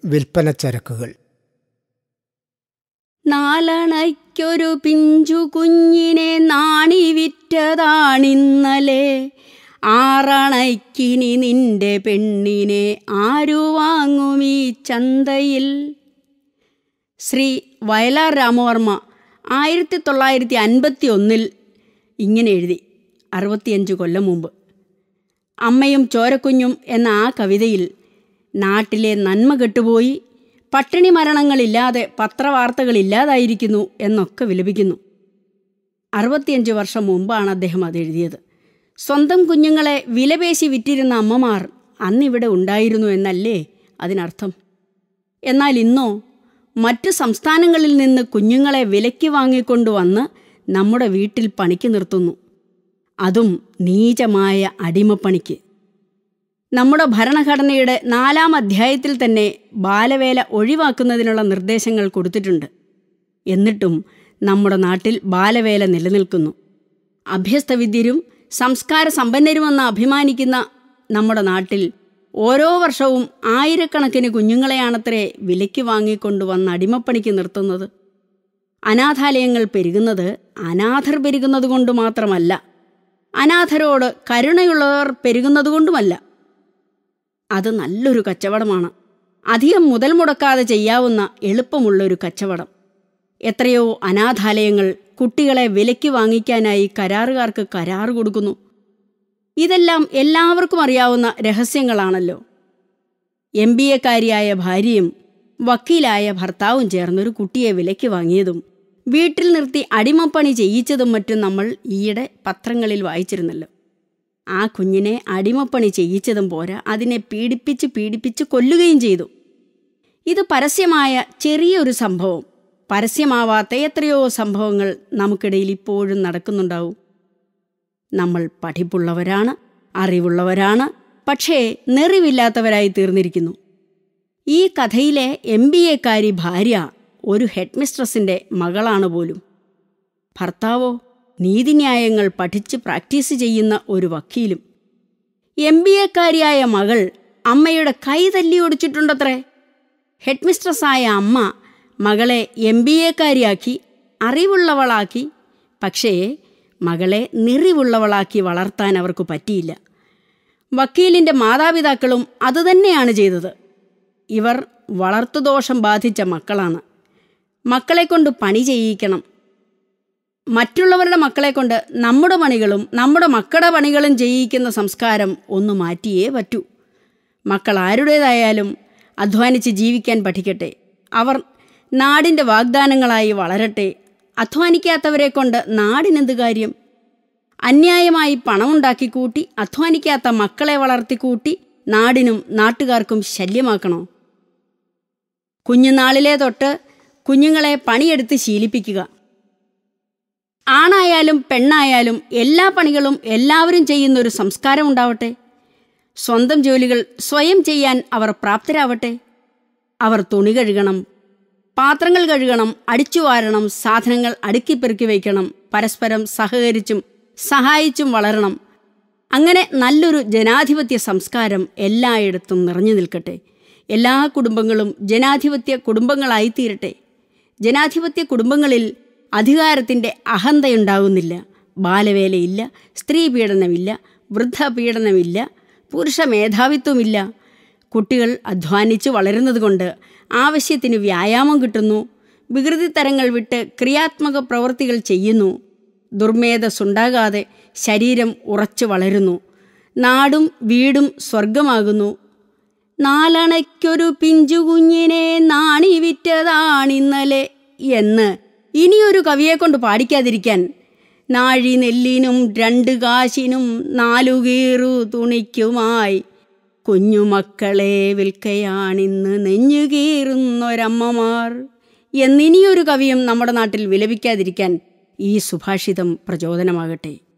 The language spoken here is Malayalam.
വിൽപ്പനച്ചരക്കുകൾ. നാലണയ്ക്കൊരു പിഞ്ചു കുഞ്ഞിനെ നാണി വിറ്റതാണിന്നലെ, ആറണയ്ക്കിനി നിന്റെ പെണ്ണിനെ ആരു വാങ്ങുമീ ചന്തയിൽ. ശ്രീ വയലാർ രാമവർമ്മ 1951 ഇങ്ങനെ എഴുതി, 65 കൊല്ലം മുമ്പ്. അമ്മയും ചോരക്കുഞ്ഞും എന്ന ആ കവിതയിൽ നാട്ടിലെ നന്മ കെട്ടുപോയി, പട്ടിണി മരണങ്ങളില്ലാതെ പത്രവാർത്തകളില്ലാതായിരിക്കുന്നു എന്നൊക്കെ വിലപിക്കുന്നു. 65 വർഷം മുമ്പാണ് അദ്ദേഹം അതെഴുതിയത്. സ്വന്തം കുഞ്ഞുങ്ങളെ വിലപേശി വിറ്റിരുന്ന അമ്മമാർ അന്നിവിടെ ഉണ്ടായിരുന്നു എന്നല്ലേ അതിനർത്ഥം? എന്നാൽ ഇന്നോ മറ്റു സംസ്ഥാനങ്ങളിൽ നിന്ന് കുഞ്ഞുങ്ങളെ വിലയ്ക്ക് വാങ്ങിക്കൊണ്ടുവന്ന് നമ്മുടെ വീട്ടിൽ പണിക്ക് നിർത്തുന്നു, അതും നീചമായ അടിമപ്പണിക്ക്. നമ്മുടെ ഭരണഘടനയുടെ 4-ാം അധ്യായത്തിൽ തന്നെ ബാലവേല ഒഴിവാക്കുന്നതിനുള്ള നിർദ്ദേശങ്ങൾ കൊടുത്തിട്ടുണ്ട്. എന്നിട്ടും നമ്മുടെ നാട്ടിൽ ബാലവേല നിലനിൽക്കുന്നു. അഭ്യസ്തവിദ്യരും സംസ്കാര സമ്പന്നരുമെന്ന് അഭിമാനിക്കുന്ന നമ്മുടെ നാട്ടിൽ ഓരോ വർഷവും ആയിരക്കണക്കിന് കുഞ്ഞുങ്ങളെയാണത്രേ വിലയ്ക്ക് വാങ്ങിക്കൊണ്ടുവന്ന് അടിമപ്പണിക്ക് നിർത്തുന്നത്. അനാഥാലയങ്ങൾ പെരുകുന്നത് അനാഥർ പെരുകുന്നത് കൊണ്ട് മാത്രമല്ല, അനാഥരോട് കരുണയുള്ളവർ പെരുകുന്നതുകൊണ്ടുമല്ല. അത് നല്ലൊരു കച്ചവടമാണ്, അധികം മുതൽ മുടക്കാതെ ചെയ്യാവുന്ന എളുപ്പമുള്ളൊരു കച്ചവടം. എത്രയോ അനാഥാലയങ്ങൾ കുട്ടികളെ വിലയ്ക്ക് വാങ്ങിക്കാനായി കരാറുകാർക്ക് കരാറ് കൊടുക്കുന്നു. ഇതെല്ലാം എല്ലാവർക്കും അറിയാവുന്ന രഹസ്യങ്ങളാണല്ലോ. MBA-കാരിയായ ഭാര്യയും വക്കീലായ ഭർത്താവും ചേർന്നൊരു കുട്ടിയെ വിലയ്ക്ക് വാങ്ങിയതും വീട്ടിൽ നിർത്തി അടിമപ്പണി ചെയ്യിച്ചതും മറ്റും നമ്മൾ ഈയിടെ പത്രങ്ങളിൽ വായിച്ചിരുന്നല്ലോ. ആ കുഞ്ഞിനെ അടിമപ്പണി ചെയ്യിച്ചതും പോരാ, അതിനെ പീഡിപ്പിച്ച് കൊല്ലുകയും ചെയ്തു. ഇത് പരസ്യമായ ചെറിയൊരു സംഭവം. പരസ്യമാവാത്ത എത്രയോ സംഭവങ്ങൾ നമുക്കിടയിൽ ഇപ്പോഴും നടക്കുന്നുണ്ടാവും. നമ്മൾ പഠിപ്പുള്ളവരാണ്, അറിവുള്ളവരാണ്, പക്ഷേ നെറിവില്ലാത്തവരായി തീർന്നിരിക്കുന്നു. ഈ കഥയിലെ MBA-കാരി ഭാര്യ ഒരു ഹെഡ് മിസ്ട്രസിൻ്റെ മകളാണ് പോലും. ഭർത്താവോ നീതിന്യായങ്ങൾ പഠിച്ച് പ്രാക്ടീസ് ചെയ്യുന്ന ഒരു വക്കീലും. MBA-കാരിയായ മകൾ അമ്മയുടെ കൈ തല്ലി ഒടിച്ചിട്ടുണ്ടത്രേ. ഹെഡ് മിസ്ട്രസ്സായ അമ്മ മകളെ MBA-കാരിയാക്കി, അറിവുള്ളവളാക്കി. പക്ഷേ മകളെ നിറിവുള്ളവളാക്കി വളർത്താൻ അവർക്ക് പറ്റിയില്ല. വക്കീലിൻ്റെ മാതാപിതാക്കളും അതുതന്നെയാണ് ചെയ്തത്. ഇവർ വളർത്തുദോഷം ബാധിച്ച മക്കളാണ്. മക്കളെക്കൊണ്ട് പണി ചെയ്യിക്കണം. മറ്റുള്ളവരുടെ മക്കളെക്കൊണ്ട് നമ്മുടെ പണികളും നമ്മുടെ മക്കളുടെ പണികളും ചെയ്യിക്കുന്ന സംസ്കാരം ഒന്ന് മാറ്റിയേ പറ്റൂ. മക്കൾ ആരുടേതായാലും അധ്വാനിച്ച് ജീവിക്കാൻ പഠിക്കട്ടെ. അവർ നാടിൻ്റെ വാഗ്ദാനങ്ങളായി വളരട്ടെ. അധ്വാനിക്കാത്തവരെ കൊണ്ട് നാടിനെന്ത് കാര്യം? അന്യായമായി പണമുണ്ടാക്കിക്കൂട്ടി അധ്വാനിക്കാത്ത മക്കളെ വളർത്തിക്കൂട്ടി നാടിനും നാട്ടുകാർക്കും ശല്യമാക്കണോ? കുഞ്ഞുനാളിലെ തൊട്ട് കുഞ്ഞുങ്ങളെ പണിയെടുത്ത് ശീലിപ്പിക്കുക. ആണായാലും പെണ്ണായാലും എല്ലാ പണികളും എല്ലാവരും ചെയ്യുന്നൊരു സംസ്കാരം ഉണ്ടാവട്ടെ. സ്വന്തം ജോലികൾ സ്വയം ചെയ്യാൻ അവർ പ്രാപ്തരാവട്ടെ. അവർ തുണി കഴുകണം, പാത്രങ്ങൾ കഴുകണം, അടിച്ചുവാരണം, സാധനങ്ങൾ അടുക്കിപ്പെറുക്കി വയ്ക്കണം, പരസ്പരം സഹകരിച്ചും സഹായിച്ചും വളരണം. അങ്ങനെ നല്ലൊരു ജനാധിപത്യ സംസ്കാരം എല്ലായിടത്തും നിറഞ്ഞു നിൽക്കട്ടെ. എല്ലാ കുടുംബങ്ങളും ജനാധിപത്യ കുടുംബങ്ങളായിത്തീരട്ടെ. ജനാധിപത്യ കുടുംബങ്ങളിൽ അധികാരത്തിൻ്റെ അഹന്തയുണ്ടാകുന്നില്ല, ബാലവേലയില്ല, സ്ത്രീ പീഡനമില്ല, വൃദ്ധപീഡനമില്ല, പുരുഷ മേധാവിത്വമില്ല. കുട്ടികൾ അധ്വാനിച്ച് വളരുന്നതുകൊണ്ട് ആവശ്യത്തിന് വ്യായാമം കിട്ടുന്നു. വികൃതിത്തരങ്ങൾ വിട്ട് ക്രിയാത്മക പ്രവൃത്തികൾ ചെയ്യുന്നു. ദുർമേധസ്സുണ്ടാകാതെ ശരീരം ഉറച്ചു വളരുന്നു. നാടും വീടും സ്വർഗമാകുന്നു. നാലണയ്ക്കൊരു പിഞ്ചു കുഞ്ഞിനെ നാണി വിറ്റതാണിന്നലെ എന്ന് ഇനിയൊരു കവിയെക്കൊണ്ട് പാടിക്കാതിരിക്കാൻ നാഴി നെല്ലിനും 2 കാശിനും 4 കീറു തുണിക്കുമായി കുഞ്ഞുമക്കളെ വിൽക്കയാണിന്ന് നെഞ്ഞുകീറുന്നൊരമ്മമാർ എന്നിനിയൊരു കവിയും നമ്മുടെ നാട്ടിൽ വിലപിക്കാതിരിക്കാൻ ഈ സുഭാഷിതം പ്രചോദനമാകട്ടെ.